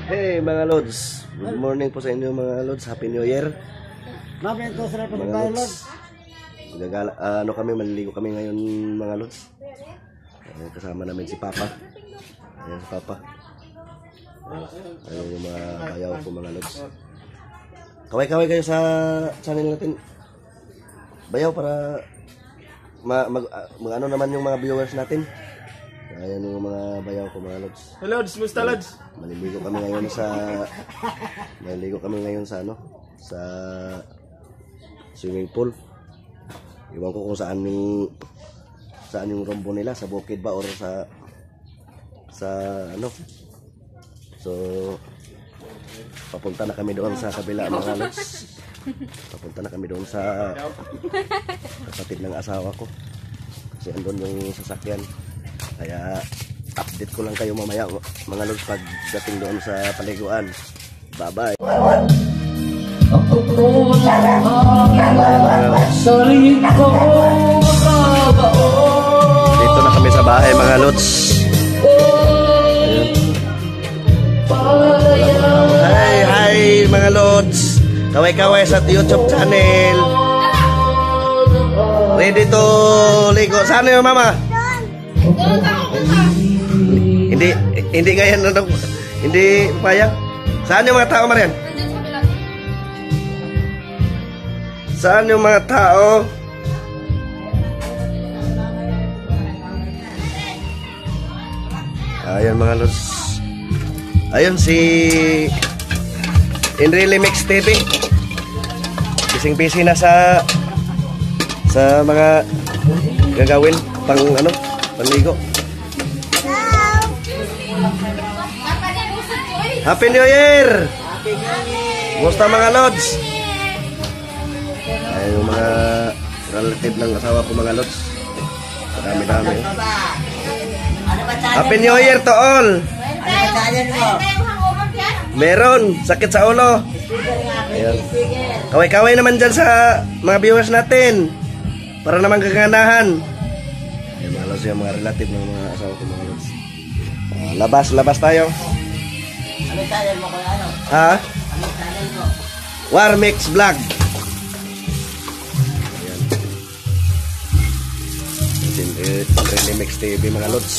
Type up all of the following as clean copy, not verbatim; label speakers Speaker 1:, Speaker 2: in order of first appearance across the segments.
Speaker 1: Hey mga Lods, good morning po sa inyo mga Lods. Happy New Year
Speaker 2: Mga
Speaker 1: Lods. Ano kami, maliligo kami ngayon mga Lods. Kasama namin si Papa. Ayan si Papa. Ayan yung mga bayaw ko mga Lods. Kaway-kaway kayo sa channel natin bayaw para ano naman yung mga viewers natin. Ayan yung mga bayaw ko mga Lods.
Speaker 3: Hello, musta Lods?
Speaker 1: Maliligo kami ngayon sa ano, sa swimming pool. Iwan ko kung saan yung rombo nila, sa bukid ba or sa ano. So papunta na kami doon sa kabila mga Lods. Papunta na kami doon sa kapatid ng asawa ko. Kasi andun yung sasakyan. Kaya update ko lang kayo mamaya mga Lods pagdating doon sa paliguan. Bye-bye. Dito na kami sa bahay mga Lods. Hi mga Lods. Kaway-kaway sa YouTube channel. Ready to ligo. Sana yung mama? Hindi ganyan na hindi payag. Saan yung mga tao Marian? Saan yung mga tao? Ayan mga Lods. Ayun si Enrile Mix TV. Bising-busy na sa mga gagawin pang ano, panligo. Happy New Year! Musta mga Lods? Ay, yung mga relative ng asawa ko mga Lods. Dami-dami. Happy New Year to all! Meron, sakit sa ulo. Ayan. Kaway-kaway naman dyan sa mga viewers natin. Para naman gaganahan. Ayan mga Lods, yung mga relative ng mga asawa ko mga Lods. Labas tayo.
Speaker 2: Ano channel mo kaya ano?
Speaker 1: Ha?
Speaker 2: Ano channel mo?
Speaker 1: Warmix Vlog. Ayan. Remix TV mga Lods.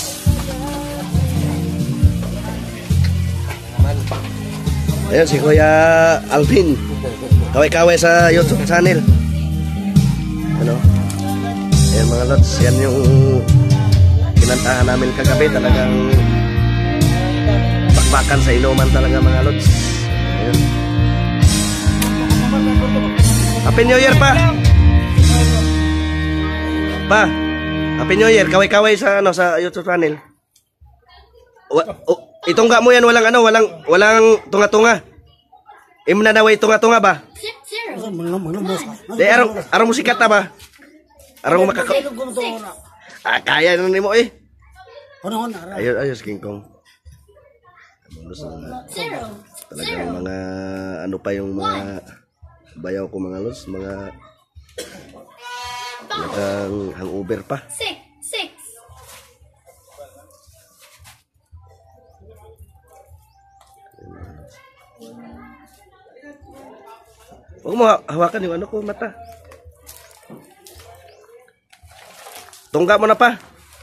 Speaker 1: Ayan si Kuya Alvin. Kaway-kaway sa YouTube channel. Ano? Ayan mga Lods. Yan yung kinantahan namin kagabi. Talagang bakbakan sa inuman talaga mga Lods. Ayan. Happy New Year pa. Happy New Year. Kaway-kaway sa ano sa YouTube channel. Itungga mo yan, walang tunga-tunga. Imo na daway tunga-tunga ba? De arang musikat ta ba? Arang makaka. Kaya na nimo eh. Ayun King Kong. Talagang mga ano pa yung mga bayaw ko mga Lods, mga talagang hangover pa.
Speaker 4: Six.
Speaker 1: Huwag mo hawakan yung ano ko, mata. Tungga mo na pa.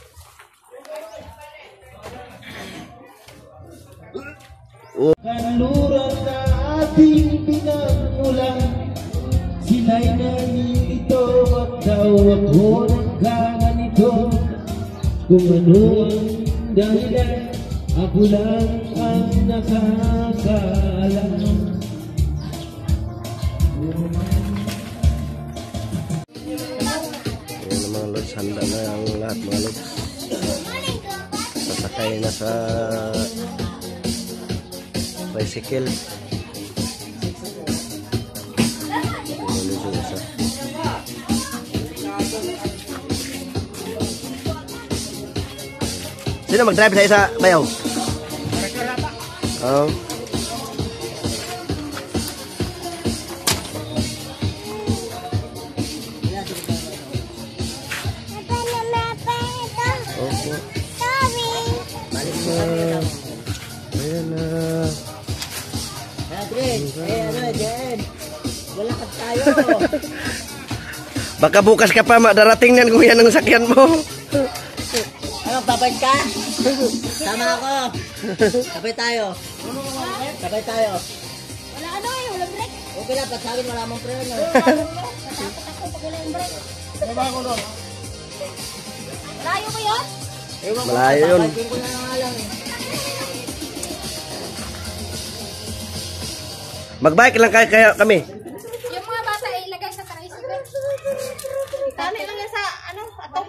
Speaker 5: Kanluran na ating pinagmulan, sila'y nalilito at daw ako nagkaganito. Kung ano ang dahilan, ako lang ang nakakaalam.
Speaker 1: Ayan mga Lods, handa na ang lahat mga Lods. Sasakay na sa tricycle. Sino mag-drive sa isa bayaw? Oh. Okay. Ayan na. Baka bukas ka pa darating niyan kung yan ang sakyan mo.
Speaker 2: Ano, babad ka? Tama ako. Sabay tayo. Sabay tayo.
Speaker 3: Wala ano eh, walang break.
Speaker 2: Okay lang, pag sabi wala mong preno.
Speaker 3: Takot ako pag wala yung break. Malayo ko yun?
Speaker 2: Ewan ko,
Speaker 1: Malayo yun.
Speaker 2: babadin ko na nga lang eh.
Speaker 1: Magbike lang kaya kami.
Speaker 3: Yung mga bata ay ilagay sa tricycle. Tama lang yan sa ano, ato.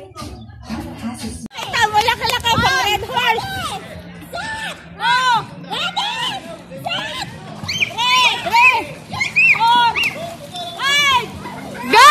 Speaker 3: Ito, wala ka lang kayo pang red horse. Oh, ready, set, ready, four, five, go!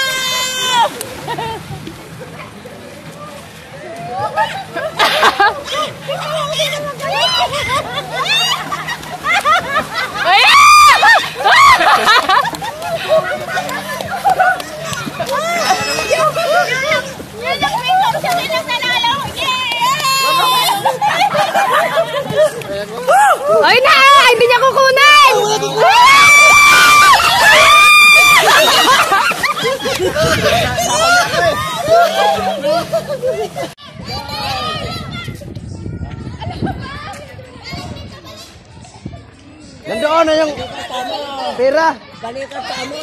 Speaker 3: Ay na! Hindi niya kukunin!
Speaker 1: Nandoon na yung pera.
Speaker 2: Balikan ka mo.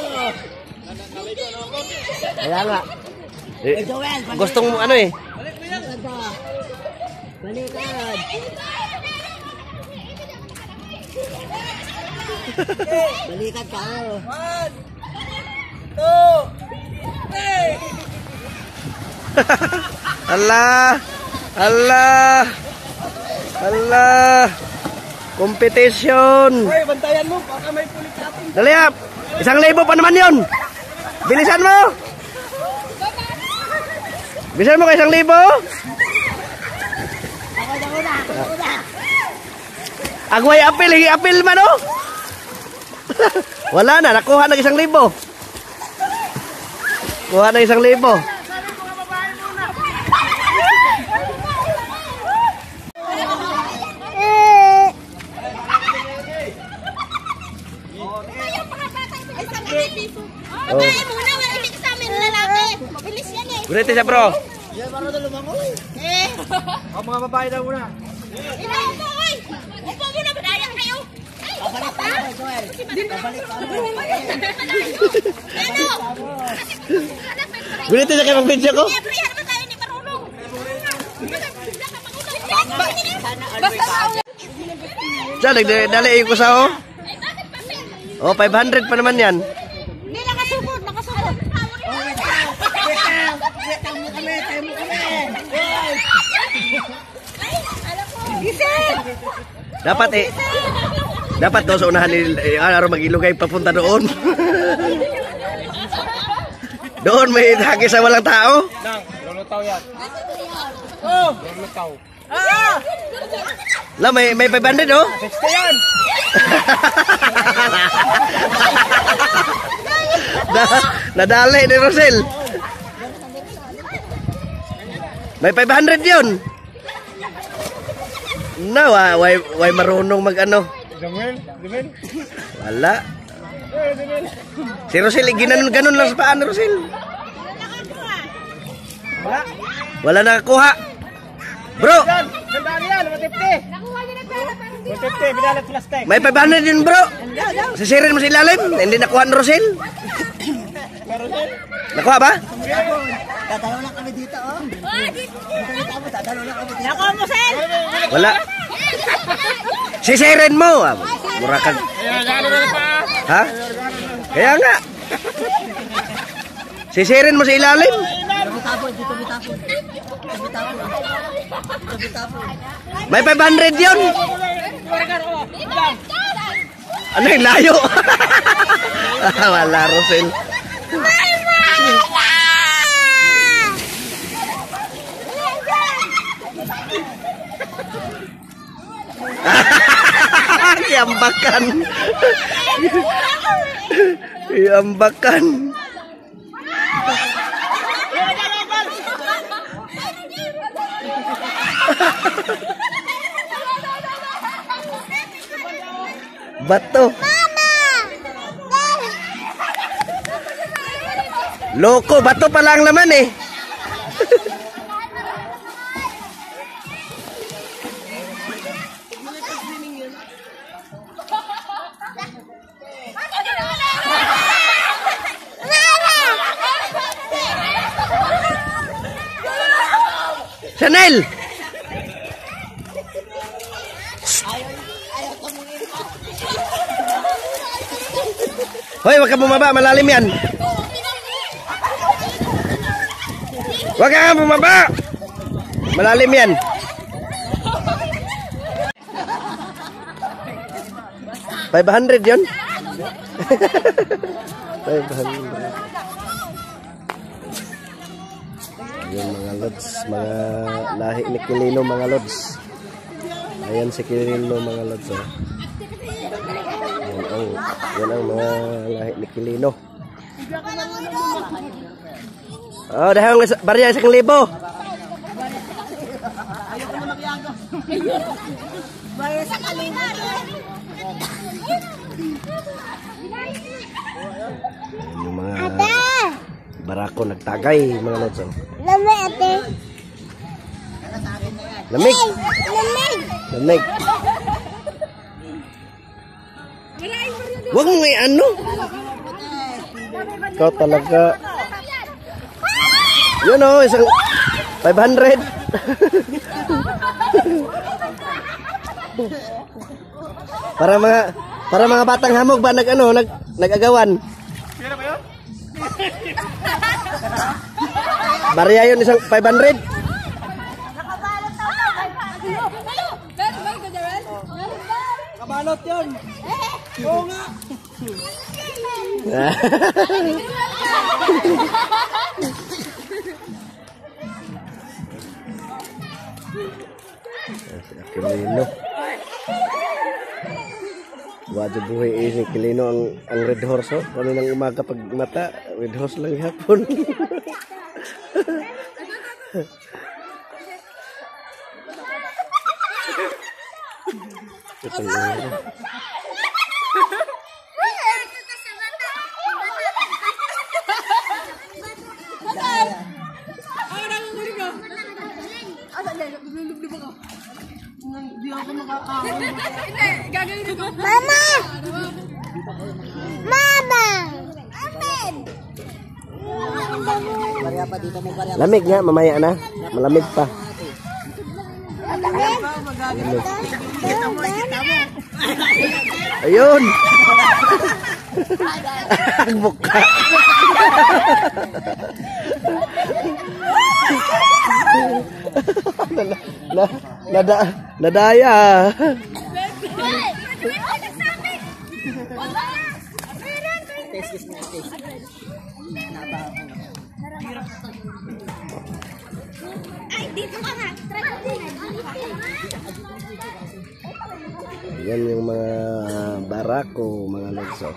Speaker 1: Kaya nga.
Speaker 2: Joel,
Speaker 1: Gustong ano eh.
Speaker 2: balikan ka. Balikan. Balikan ka.
Speaker 1: Allah. Allah. Allah. Competition.
Speaker 5: Hoy, bantayan mo, baka may pulik natin.
Speaker 1: Dali up. 1,000 pa naman yun. Bilisan mo. Bilisan mo ka 1,000. Agway apil, higi apil man oh. Wala na, nakuha ng 1,000. Kuha ng 1,000. Oh.
Speaker 3: Babae muna, wala hindi sa amin lalaki. Bilis yan eh.
Speaker 1: Gurete siya bro.
Speaker 3: Eh.
Speaker 5: Ang mga babae daw muna.
Speaker 3: Inaw mo, oy! Upo muna, madaya kayo! Ay,
Speaker 2: Babalik ka mo, Joel. Babalik ka mo.
Speaker 3: ano?
Speaker 1: Gurete siya kayo mag-video ko.
Speaker 3: Siyempre, yan naman tayo ni Marunong.
Speaker 1: Siya, nagdali ko sa oh. Oh, 500 pa naman yan.
Speaker 3: Hindi, nakasugod, nakasugod.
Speaker 1: Dapat eh. Dapat daw sa unahan ni araw mag-ilugay papunta doon. Doon may hagi sa walang tao.
Speaker 5: Nang, lulutaw yan. Oh, lulutaw.
Speaker 1: La may 500 oh.
Speaker 5: 60 yan.
Speaker 1: Nadali ni Rosel. May 500 yun. No, why marunong mag-ano.
Speaker 5: Demel, Demel.
Speaker 1: Wala.
Speaker 5: Demel.
Speaker 1: Si Rosel, ginanon-ganon lang sa paan, Rosel.
Speaker 5: Wala.
Speaker 1: Wala nakakuha. Bro,
Speaker 5: Yan, sandaan yan, 150.
Speaker 3: Nakuha niya ng pera, pero hindi
Speaker 5: 150, binalat plastic.
Speaker 1: may 500 yun bro. Sisirin mo sa ilalim. Hindi nakuha ni Rosel. Nakuha ba?
Speaker 2: Dadalo lang kami dito, oh. Dadalo lang kami dito.
Speaker 3: Nakuha mo, Sen!
Speaker 1: Wala. Sisirin mo. Mura ka. Ha? Kaya nga. Sisirin mo sa ilalim.
Speaker 2: Tapon, dito may tapon. Dito may tapon. Dito may tapon.
Speaker 1: May 500 yun. Ano yung layo? Wala, Rosel. Iambakan. Iambakan. Bato. Loko, bato pa lang naman eh. Chanel! Hoy, wag ka bumaba, malalim yan. Wag ka bumaba. Malalim yan. $500 yun. 500. Ayan mga lods, mga lahi ni Quilino mga lods. Ayan si Quilino mga lods. Oh. Yan ang mga lahi ni Quilino. Oh, dahil ang barya 1,000. Yung mga barako nagtagay mga lods. Oh.
Speaker 3: Lamig ate.
Speaker 1: Lamig.
Speaker 3: Lamig.
Speaker 1: Lamig. Wag mo may ano. Ikaw talaga. Yun o, isang 500. para mga batang hamog ba nag-agawan? Barya yun isang 500.
Speaker 5: Kabalot yun. Oo nga.
Speaker 1: Quilino. Wadyo buhay si Quilino ang red horse. Oh. Kaninang umaga pag mata, red horse lang hapon. Itong ulo.
Speaker 3: Mama! Mama! Amen!
Speaker 1: Lamig nga, mamaya na. Malamig pa. Ayun! Ang buka! Nadaya!
Speaker 3: Ay, dito ka na!
Speaker 1: Yan yung mga barako, mga lotso.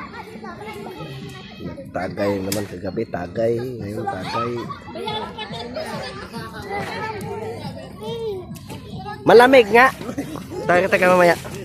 Speaker 1: Tagay naman kagabi, tagay. Ngayon tagay. Malamig nga. Taga mamaya.